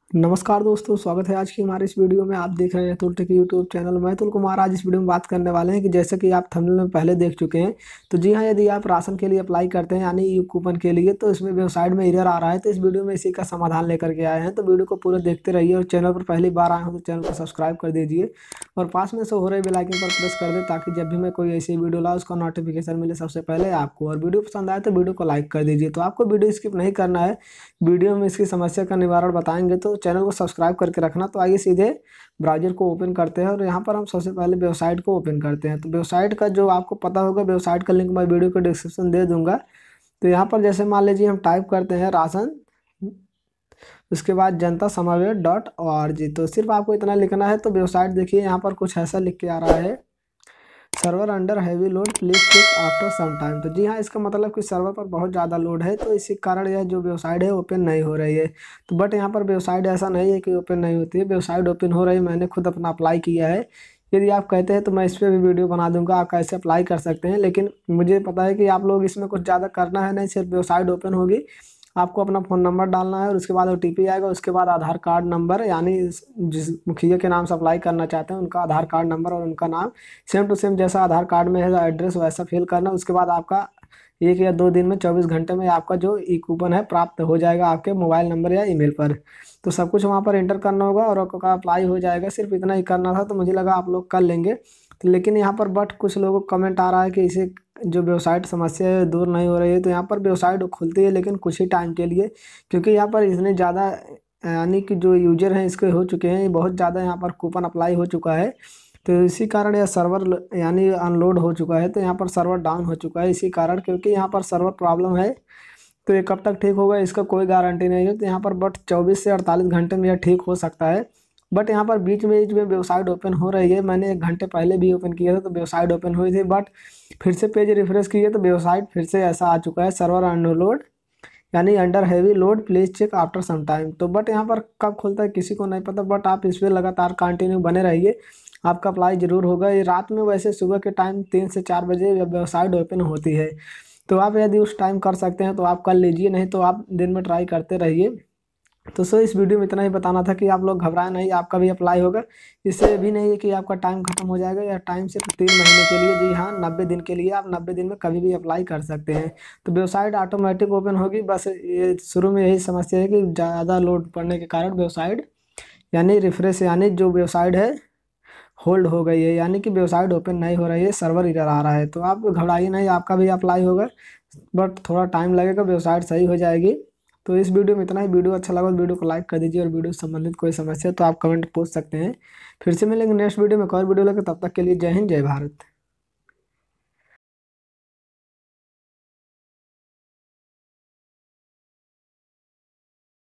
नमस्कार दोस्तों, स्वागत है आज की हमारे इस वीडियो में। आप देख रहे हैं तुल टेक यूट्यूब चैनल। मैं तुल कुमार। आज इस वीडियो में बात करने वाले हैं कि जैसे कि आप थंबनेल में पहले देख चुके हैं, तो जी हाँ, यदि आप राशन के लिए अप्लाई करते हैं यानी ई कूपन के लिए, तो इसमें वेबसाइट में एरर आ रहा है। तो इस वीडियो में इसी का समाधान लेकर के आए हैं, तो वीडियो को पूरा देखते रहिए। और चैनल पर पहली बार आए हो तो चैनल को सब्सक्राइब कर दीजिए और पास में से हो रहे बेल आइकन पर प्रेस कर दे, ताकि जब भी मैं कोई ऐसी वीडियो लाऊं उसका नोटिफिकेशन मिले सबसे पहले आपको। और वीडियो पसंद आए तो वीडियो को लाइक कर दीजिए। तो आपको वीडियो स्किप नहीं करना है, वीडियो में इसकी समस्या का निवारण बताएंगे, तो चैनल को सब्सक्राइब करके रखना। तो आइए सीधे ब्राउजर को ओपन करते हैं और यहाँ पर हम सबसे पहले वेबसाइट को ओपन करते हैं। तो वेबसाइट का जो आपको पता होगा, वेबसाइट का लिंक मैं वीडियो को डिस्क्रिप्शन दे दूंगा। तो यहाँ पर जैसे मान लीजिए हम टाइप करते हैं राशन, उसके बाद जनता समावेश .org। तो सिर्फ आपको इतना लिखना है। तो वेबसाइट देखिए, यहाँ पर कुछ ऐसा लिख के आ रहा है, server under heavy load, please check after some time. तो जी हाँ, इसका मतलब कि सर्वर पर बहुत ज़्यादा लोड है, तो इसी कारण यह जो वेबसाइट है ओपन नहीं हो रही है। तो बट यहाँ पर वेबसाइट ऐसा नहीं है कि ओपन नहीं होती है, वेबसाइट ओपन हो रही है। मैंने खुद अपना अप्लाई किया है। यदि आप कहते हैं तो मैं इस पर भी वीडियो बना दूंगा, आप कैसे अप्लाई कर सकते हैं। लेकिन मुझे पता है कि आप लोग इसमें कुछ ज़्यादा करना है नहीं, सिर्फ वेबसाइट ओपन होगी, आपको अपना फ़ोन नंबर डालना है और उसके बाद ओटीपी आएगा। उसके बाद आधार कार्ड नंबर, यानी जिस मुखिया के नाम से अप्लाई करना चाहते हैं उनका आधार कार्ड नंबर और उनका नाम सेम टू सेम जैसा आधार कार्ड में है एड्रेस वैसा फिल करना। उसके बाद आपका 1 या 2 दिन में 24 घंटे में आपका जो ई कूपन है प्राप्त हो जाएगा आपके मोबाइल नंबर या ईमेल पर। तो सब कुछ वहाँ पर एंटर करना होगा और आपका अप्लाई हो जाएगा। सिर्फ इतना ही करना था, तो मुझे लगा आप लोग कर लेंगे। तो लेकिन यहाँ पर बट कुछ लोगों को कमेंट आ रहा है कि इसे जो वेबसाइट समस्या है दूर नहीं हो रही है। तो यहाँ पर वेबसाइट खुलती है, लेकिन कुछ ही टाइम के लिए, क्योंकि यहाँ पर इतने ज़्यादा यानी कि जो यूजर हैं इसके हो चुके हैं, बहुत ज़्यादा यहाँ पर कूपन अप्लाई हो चुका है। तो इसी कारण यह सर्वर यानी अनलोड हो चुका है। तो यहाँ पर सर्वर डाउन हो चुका है इसी कारण, क्योंकि यहाँ पर सर्वर प्रॉब्लम है। तो ये कब तक ठीक होगा इसका कोई गारंटी नहीं है। तो यहाँ पर बट 24 से 48 घंटे में यह ठीक हो सकता है। बट यहाँ पर बीच में वेबसाइट ओपन हो रही है। मैंने 1 घंटे पहले भी ओपन किया था तो वेबसाइट ओपन हुई थी, बट फिर से पेज रिफ्रेश किए तो वेबसाइट फिर से ऐसा आ चुका है, सर्वर अनलोड यानी under heavy load, please check after some time. तो बट यहाँ पर कब खुलता है किसी को नहीं पता, बट आप इस पर लगातार कंटिन्यू बने रहिए, आपका अप्लाई जरूर होगा। ये रात में, वैसे सुबह के टाइम 3 से 4 बजे वेबसाइट ओपन होती है। तो आप यदि उस टाइम कर सकते हैं तो आप कर लीजिए, नहीं तो आप दिन में ट्राई करते रहिए। तो सो इस वीडियो में इतना ही बताना था कि आप लोग घबराएं नहीं, आपका भी अप्लाई होगा। इससे भी नहीं है कि आपका टाइम खत्म हो जाएगा, या टाइम सिर्फ 3 महीने के लिए। जी हाँ, 90 दिन के लिए। आप 90 दिन में कभी भी अप्लाई कर सकते हैं। तो वेबसाइट ऑटोमेटिक ओपन होगी। बस ये शुरू में यही समस्या है कि ज़्यादा लोड पड़ने के कारण वेबसाइट यानी रिफ्रेश यानी जो वेबसाइट है होल्ड हो गई है, यानी कि वेबसाइट ओपन नहीं हो रही है, सर्वर एरर आ रहा है। तो आप घबराइए नहीं, आपका भी अप्लाई होगा, बट थोड़ा टाइम लगेगा, वेबसाइट सही हो जाएगी। तो इस वीडियो में इतना ही। वीडियो अच्छा लगा तो वीडियो को लाइक कर दीजिए, और वीडियो से संबंधित कोई समस्या तो आप कमेंट पूछ सकते हैं। फिर से मिलेंगे नेक्स्ट वीडियो में एक और वीडियो लेकर, तब तक के लिए जय हिंद, जय भारत।